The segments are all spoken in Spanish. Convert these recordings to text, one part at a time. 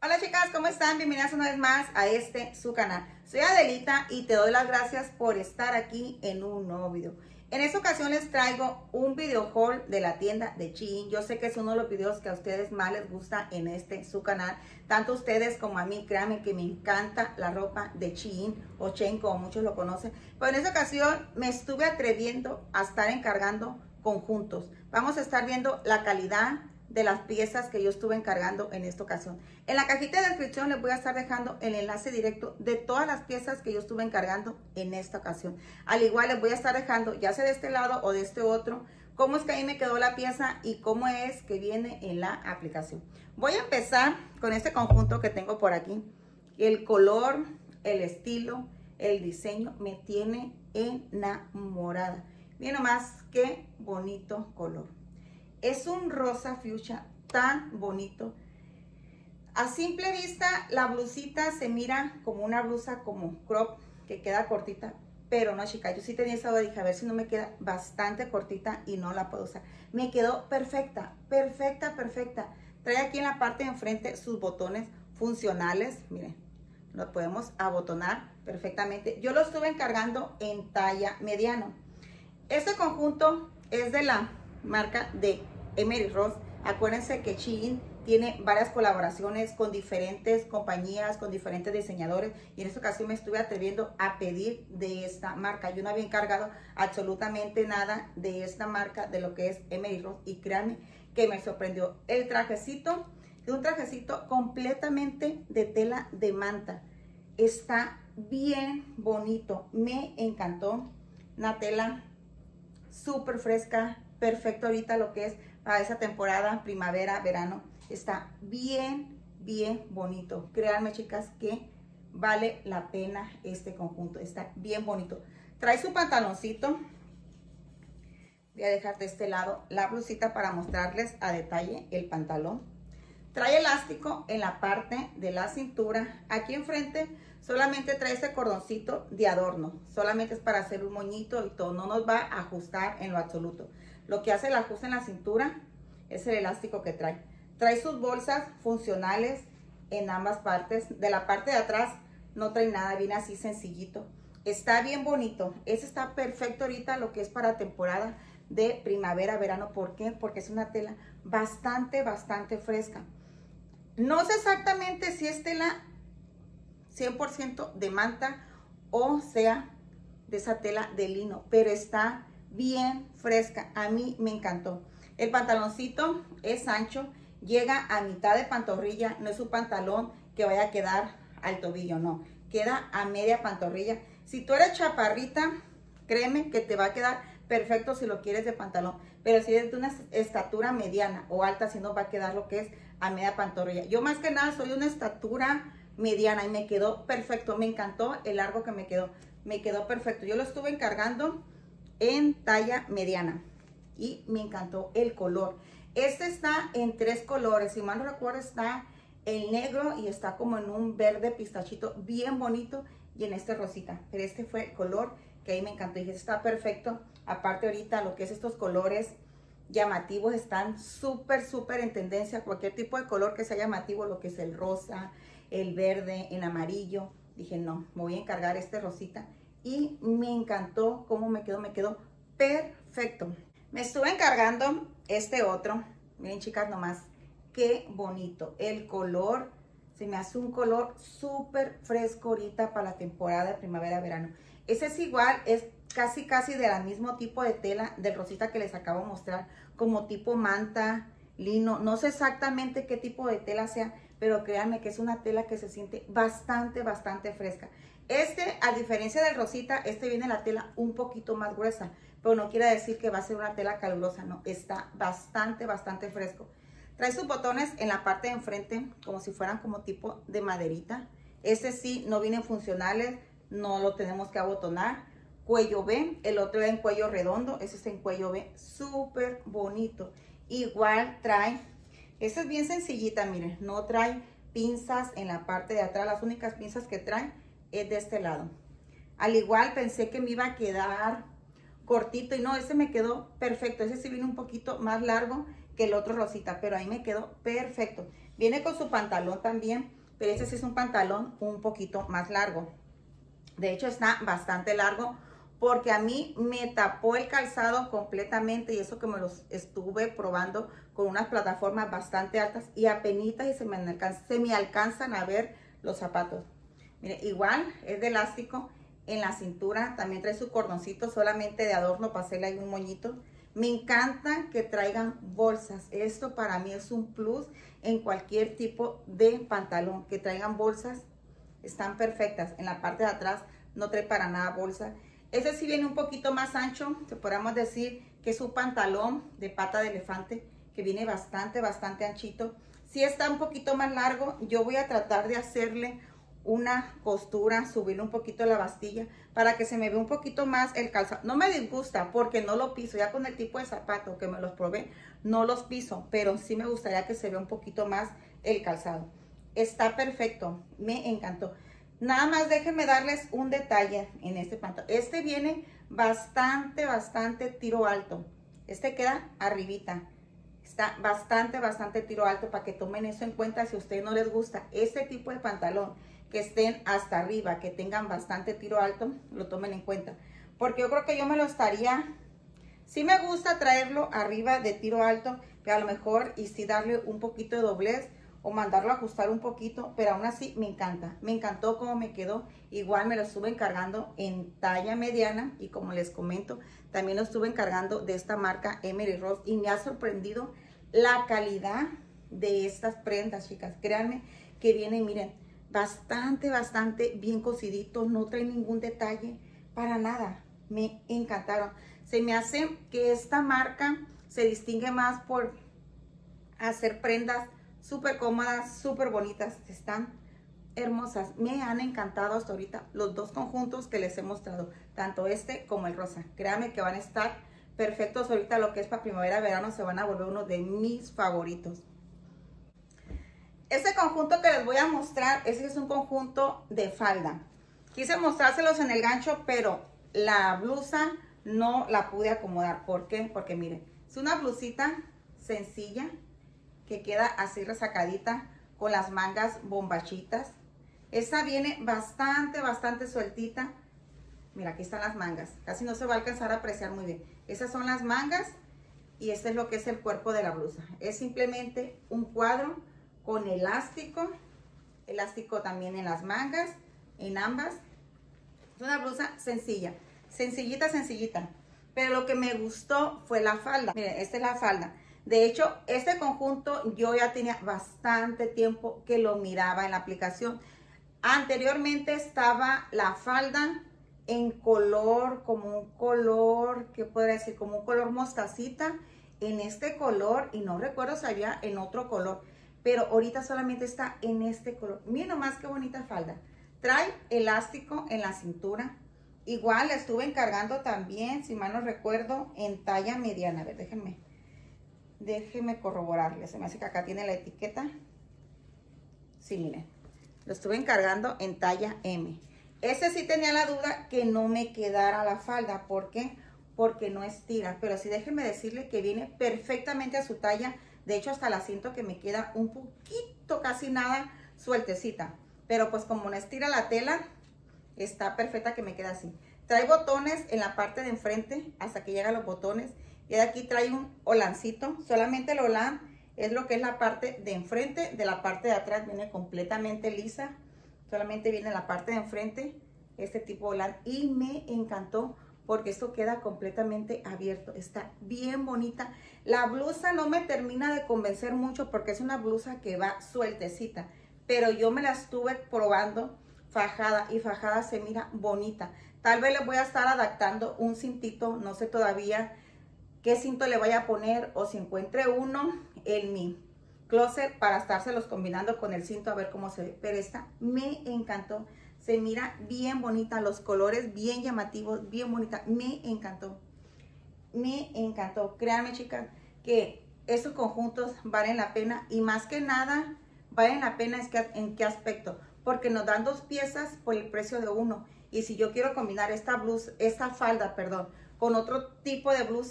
Hola chicas, ¿cómo están? Bienvenidas una vez más a su canal. Soy Adelita y te doy las gracias por estar aquí en un nuevo video. En esta ocasión les traigo un video haul de la tienda de Shein. Yo sé que es uno de los videos que a ustedes más les gusta en su canal. Tanto a ustedes como a mí, créanme que me encanta la ropa de Shein o Shein como muchos lo conocen. Pero en esta ocasión me estuve atreviendo a estar encargando conjuntos. Vamos a estar viendo la calidad de las piezas que yo estuve encargando en esta ocasión. En la cajita de descripción les voy a estar dejando el enlace directo de todas las piezas que yo estuve encargando en esta ocasión. Al igual les voy a estar dejando, ya sea de este lado o de este otro, cómo es que ahí me quedó la pieza y cómo es que viene en la aplicación. Voy a empezar con este conjunto que tengo por aquí. El color, el estilo, el diseño me tiene enamorada. Miren nomás qué bonito color. Es un rosa fuchsia tan bonito. A simple vista, la blusita se mira como una blusa como crop, que queda cortita. Pero no, chicas, yo sí tenía esa duda, dije, a ver si no me queda bastante cortita y no la puedo usar. Me quedó perfecta, perfecta, perfecta. Trae aquí en la parte de enfrente sus botones funcionales. Miren, lo podemos abotonar perfectamente. Yo lo estuve encargando en talla mediano. Este conjunto es de la marca de Emery Ross. Acuérdense que Shein tiene varias colaboraciones con diferentes compañías, con diferentes diseñadores, y en esta ocasión me estuve atreviendo a pedir de esta marca. Yo no había encargado absolutamente nada de esta marca, de lo que es Emery Ross, y créanme que me sorprendió. El trajecito es un trajecito completamente de tela de manta. Está bien bonito, me encantó. Una tela súper fresca, perfecto ahorita lo que es para esa temporada, primavera, verano. Está bien, bien bonito. Créanme, chicas, que vale la pena este conjunto. Está bien bonito. Trae su pantaloncito. Voy a dejar de este lado la blusita para mostrarles a detalle el pantalón. Trae elástico en la parte de la cintura. Aquí enfrente solamente trae ese cordoncito de adorno. Solamente es para hacer un moñito y todo. No nos va a ajustar en lo absoluto. Lo que hace el ajuste en la cintura es el elástico que trae. Trae sus bolsas funcionales en ambas partes. De la parte de atrás no trae nada, viene así sencillito. Está bien bonito. Ese está perfecto ahorita lo que es para temporada de primavera, verano. ¿Por qué? Porque es una tela bastante, bastante fresca. No sé exactamente si es tela 100% de manta o sea de esa tela de lino, pero está bien fresca. A mí me encantó. El pantaloncito es ancho, llega a mitad de pantorrilla. No es un pantalón que vaya a quedar al tobillo, no, queda a media pantorrilla. Si tú eres chaparrita, créeme que te va a quedar perfecto si lo quieres de pantalón, pero si eres de una estatura mediana o alta, si no va a quedar lo que es a media pantorrilla. Yo más que nada soy una estatura mediana y me quedó perfecto. Me encantó el largo que me quedó perfecto. Yo lo estuve encargando en talla mediana y me encantó el color. Este está en 3 colores, si mal no recuerdo está el negro y está como en un verde pistachito bien bonito, y en este rosita, pero este fue el color que ahí me encantó. Dije, está perfecto. Aparte ahorita lo que es estos colores llamativos están súper, súper en tendencia. Cualquier tipo de color que sea llamativo, lo que es el rosa, el verde, el amarillo. Dije, no, me voy a encargar este rosita. Y me encantó cómo me quedó perfecto. Me estuve encargando este otro. Miren, chicas, nomás qué bonito. El color, se me hace un color súper fresco ahorita para la temporada de primavera-verano. Ese es igual, es casi del mismo tipo de tela del rosita que les acabo de mostrar, como tipo manta, lino. No sé exactamente qué tipo de tela sea, pero créanme que es una tela que se siente bastante, bastante fresca. A diferencia del rosita, viene la tela un poquito más gruesa, pero no quiere decir que va a ser una tela calurosa, no, está bastante, bastante fresco. Trae sus botones en la parte de enfrente, como si fueran como tipo de maderita. Sí no vienen funcionales, no lo tenemos que abotonar. Cuello V, el otro es en cuello redondo, ese es en cuello V, súper bonito. Igual trae, esta es bien sencillita, miren, no trae pinzas en la parte de atrás. Las únicas pinzas que trae es de este lado. Al igual pensé que me iba a quedar cortito y no, ese me quedó perfecto. Ese sí viene un poquito más largo que el otro rosita, pero ahí me quedó perfecto. Viene con su pantalón también, pero este sí es un pantalón un poquito más largo. De hecho está bastante largo porque a mí me tapó el calzado completamente, y eso que me los estuve probando con unas plataformas bastante altas y apenitas y se me alcanzan a ver los zapatos. Mire, igual es de elástico. En la cintura también trae su cordoncito solamente de adorno para hacerle ahí un moñito. Me encanta que traigan bolsas. Esto para mí es un plus en cualquier tipo de pantalón. Que traigan bolsas, están perfectas. En la parte de atrás no trae para nada bolsa. Ese sí viene un poquito más ancho. Se podríamos decir que es un pantalón de pata de elefante, que viene bastante anchito. Si está un poquito más largo, yo voy a tratar de hacerle una costura, subirle un poquito la bastilla para que se me vea un poquito más el calzado. No me disgusta porque no lo piso, ya con el tipo de zapato que me los probé, no los piso, pero sí me gustaría que se vea un poquito más el calzado. Está perfecto, me encantó. Nada más déjenme darles un detalle en este pantalón. Este viene bastante tiro alto. Este queda arribita. Está bastante tiro alto, para que tomen eso en cuenta si a ustedes no les gusta este tipo de pantalón, que estén hasta arriba, que tengan bastante tiro alto, lo tomen en cuenta. Porque yo creo que yo me lo estaría, sí me gusta traerlo arriba de tiro alto, pero a lo mejor y sí darle un poquito de doblez o mandarlo a ajustar un poquito, pero aún así me encanta. Me encantó cómo me quedó. Igual me lo estuve encargando en talla mediana y como les comento, también lo estuve encargando de esta marca Emery Ross y me ha sorprendido la calidad de estas prendas, chicas. Créanme que vienen, miren, bastante bien cosiditos, no trae ningún detalle para nada. Me encantaron. Se me hace que esta marca se distingue más por hacer prendas súper cómodas, súper bonitas. Están hermosas. Me han encantado hasta ahorita los dos conjuntos que les he mostrado, tanto este como el rosa. Créanme que van a estar perfectos ahorita. Lo que es para primavera, verano, se van a volver uno de mis favoritos. Este conjunto que les voy a mostrar, ese es un conjunto de falda. Quise mostrárselos en el gancho, pero la blusa no la pude acomodar. ¿Por qué? Porque miren, es una blusita sencilla que queda así resacadita con las mangas bombachitas. Esta viene bastante sueltita. Mira, aquí están las mangas. Casi no se va a alcanzar a apreciar muy bien. Esas son las mangas y este es lo que es el cuerpo de la blusa. Es simplemente un cuadro con elástico también en las mangas, en ambas. Es una blusa sencilla, sencillita. Pero lo que me gustó fue la falda. Miren, esta es la falda. De hecho, este conjunto yo ya tenía bastante tiempo que lo miraba en la aplicación. Anteriormente estaba la falda en color, como un color, ¿qué podría decir? Como un color mostacita, en este color, y no recuerdo si había en otro color, pero ahorita solamente está en este color. Miren nomás qué bonita falda. Trae elástico en la cintura. Igual la estuve encargando también, si mal no recuerdo, en talla mediana. A ver, déjenme corroborarles. Se me hace que acá tiene la etiqueta. Sí, miren. Lo estuve encargando en talla M. Ese sí tenía la duda que no me quedara la falda. ¿Por qué? Porque no estira. Pero sí, déjenme decirle que viene perfectamente a su talla. De hecho, hasta la siento que me queda un poquito, casi nada, sueltecita. Pero pues como no estira la tela, está perfecta que me queda así. Trae botones en la parte de enfrente, hasta que llegan los botones. Y de aquí trae un holancito. Solamente el holán es lo que es la parte de enfrente. De la parte de atrás viene completamente lisa. Solamente viene la parte de enfrente este tipo de holán. Y me encantó porque esto queda completamente abierto. Está bien bonita. La blusa no me termina de convencer mucho porque es una blusa que va sueltecita. Pero yo me la estuve probando fajada y fajada se mira bonita. Tal vez le voy a estar adaptando un cintito. No sé todavía qué cinto le vaya a poner o si encuentre uno en mi closet para estárselos combinando con el cinto a ver cómo se ve. Pero esta me encantó. Se mira bien bonita, los colores bien llamativos, bien bonita. Me encantó. Me encantó. Créanme, chicas, que estos conjuntos valen la pena. Y más que nada, valen la pena en qué aspecto. Porque nos dan dos piezas por el precio de uno. Y si yo quiero combinar esta falda, con otro tipo de blusa,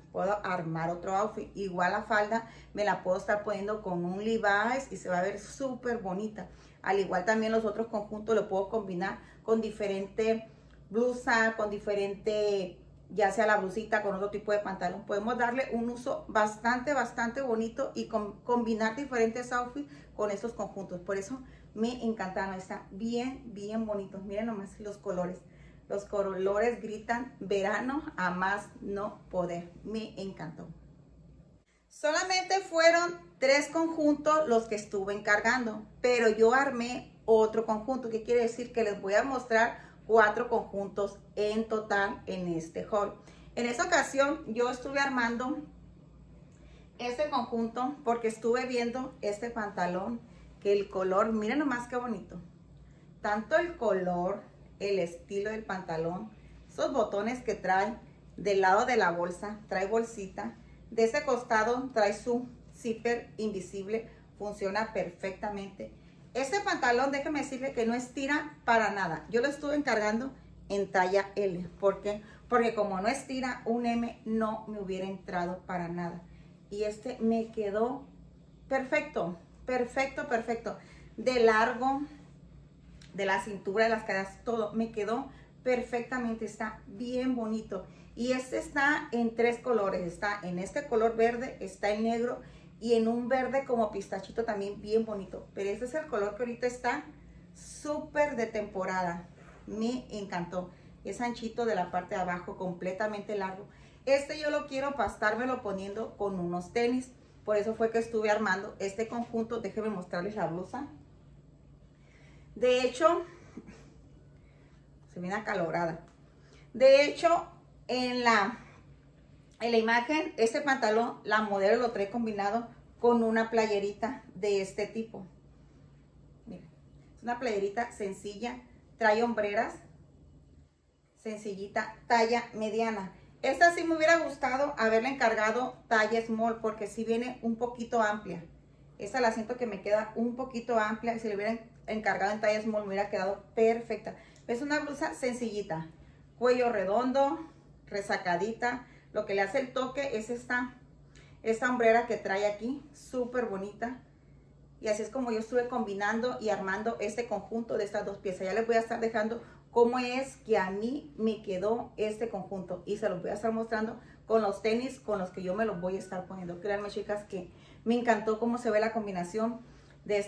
puedo armar otro outfit. Igual la falda me la puedo estar poniendo con un Levi's y se va a ver súper bonita. Al igual también los otros conjuntos lo puedo combinar con diferente blusa, con diferente, ya sea la blusita, con otro tipo de pantalón. Podemos darle un uso bastante bonito y combinar diferentes outfits con estos conjuntos. Por eso me encantaron, están bien bonitos. Miren nomás los colores. Los colores gritan verano a más no poder. Me encantó. Solamente fueron 3 conjuntos los que estuve encargando, pero yo armé otro conjunto, que quiere decir que les voy a mostrar 4 conjuntos en total en este haul. En esta ocasión yo estuve armando este conjunto porque estuve viendo este pantalón, que el color, miren nomás qué bonito. Tanto el color, el estilo del pantalón, esos botones que trae del lado de la bolsa, trae bolsita. De ese costado trae su zipper invisible, funciona perfectamente. Este pantalón, déjeme decirle que no estira para nada. Yo lo estuve encargando en talla L. ¿Por qué? Porque como no estira, un M no me hubiera entrado para nada. Y este me quedó perfecto. De largo, de la cintura, de las caderas, todo me quedó perfectamente. Está bien bonito. Y este está en 3 colores. Está en este color verde, está en negro y en un verde como pistachito también bien bonito. Pero este es el color que ahorita está súper de temporada. Me encantó. Es anchito de la parte de abajo, completamente largo. Este yo lo quiero para estármelo poniendo con unos tenis. Por eso fue que estuve armando este conjunto. Déjenme mostrarles la blusa. De hecho, se viene acalorada. De hecho, en la imagen, este pantalón, la modelo lo trae combinado con una playerita de este tipo. Miren, es una playerita sencilla, trae hombreras, sencillita, talla mediana. Esta sí me hubiera gustado haberla encargado talla small, porque sí viene un poquito amplia. Esta la siento que me queda un poquito amplia, y si le hubieran encargado en talla small me hubiera quedado perfecta. Es una blusa sencillita, cuello redondo, resacadita. Lo que le hace el toque es esta hombrera que trae aquí, súper bonita. Y así es como yo estuve combinando y armando este conjunto de estas 2 piezas. Ya les voy a estar dejando cómo es que a mí me quedó este conjunto. Y se los voy a estar mostrando con los tenis con los que yo me los voy a estar poniendo. Créanme, chicas, que me encantó cómo se ve la combinación de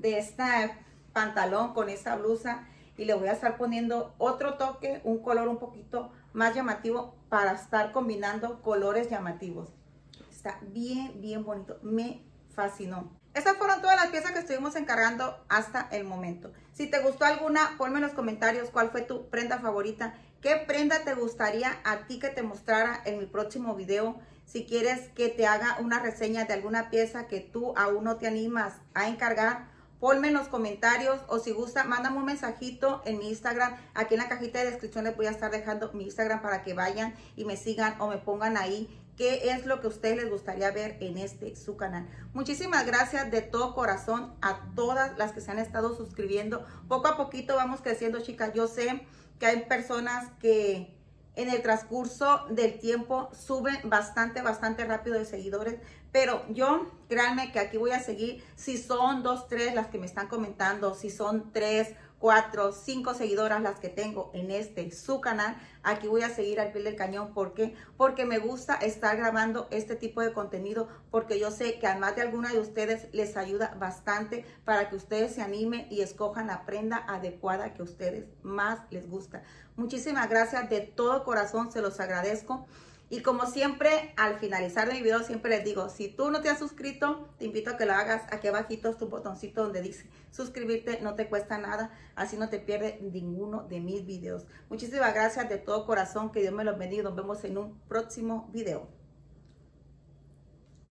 esta pantalón con esta blusa. Y le voy a estar poniendo otro toque, un color un poquito más llamativo para estar combinando colores llamativos. Está bien bonito, me fascinó. Estas fueron todas las piezas que estuvimos encargando hasta el momento. Si te gustó alguna, ponme en los comentarios cuál fue tu prenda favorita. ¿Qué prenda te gustaría a ti que te mostrara en mi próximo video? Si quieres que te haga una reseña de alguna pieza que tú aún no te animas a encargar, ponme en los comentarios, o si gusta, mándame un mensajito en mi Instagram. Aquí en la cajita de descripción les voy a estar dejando mi Instagram para que vayan y me sigan o me pongan ahí qué es lo que a ustedes les gustaría ver en su canal. Muchísimas gracias de todo corazón a todas las que se han estado suscribiendo. Poco a poquito vamos creciendo, chicas. Yo sé que hay personas que en el transcurso del tiempo suben bastante rápido de seguidores, pero yo, créanme que aquí voy a seguir. Si son 2, 3 las que me están comentando, si son 3, 4, 5 seguidoras las que tengo en su canal, aquí voy a seguir al pie del cañón. ¿Por qué? Porque me gusta estar grabando este tipo de contenido, porque yo sé que a más de alguna de ustedes les ayuda bastante para que ustedes se animen y escojan la prenda adecuada que a ustedes más les gusta. Muchísimas gracias de todo corazón, se los agradezco. Y como siempre, al finalizar de mi video, siempre les digo, si tú no te has suscrito, te invito a que lo hagas. Aquí abajito es tu botoncito donde dice suscribirte, no te cuesta nada, así no te pierdes ninguno de mis videos. Muchísimas gracias de todo corazón, que Dios me los bendiga, nos vemos en un próximo video.